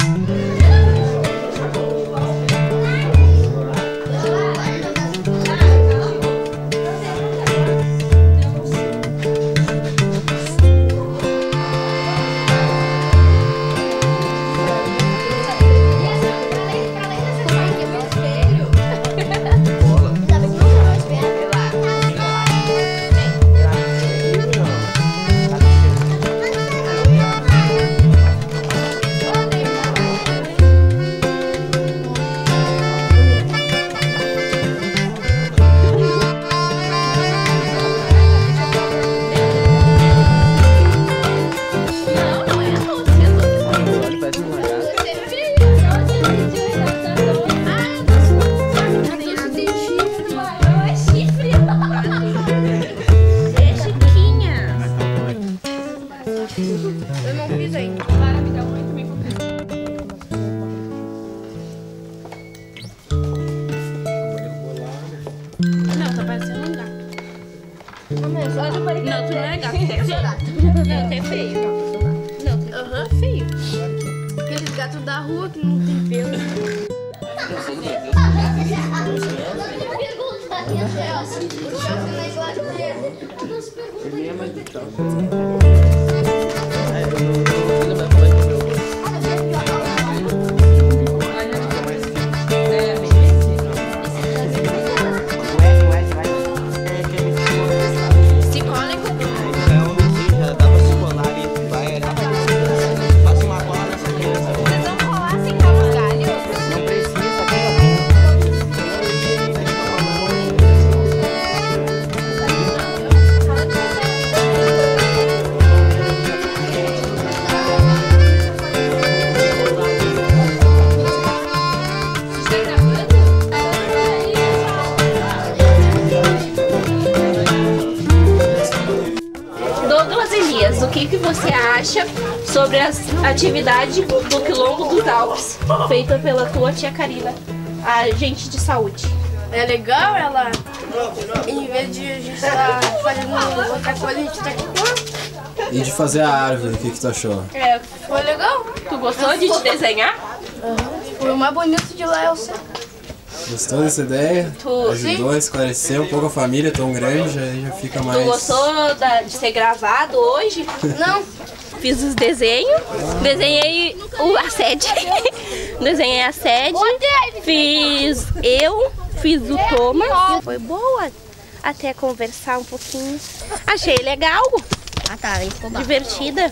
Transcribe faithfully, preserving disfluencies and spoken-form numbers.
Eu não fiz ainda. Clara, me dá um também vou fazer. Não, tá parecendo um gato. Não, tu não é gato, tu é feio. Não, tu é feio. Não, tu é feio. Aqueles gatos da rua que não tem pelo. Douglas Elias, o que, que você acha sobre a atividade do Quilombo dos Alpes, feita pela tua tia Karina, agente de saúde? É legal ela, em vez de a gente estar fazendo outra coisa, a gente tá aqui com. E de fazer a árvore, o que, que tu achou? É, Foi legal. tu gostou de te desenhar? Foi o mais bonito de lá, eu sei. Gostou dessa ideia? Tu- Ajudou a esclarecer um pouco a família tão grande, aí já fica mais... Tu gostou da- de ser gravado hoje? Não. Fiz os desenhos, desenhei o, a sede, desenhei a sede, fiz eu, fiz o Thomas. Foi boa até conversar um pouquinho. Achei legal, Ah tá, ficou bom. divertida.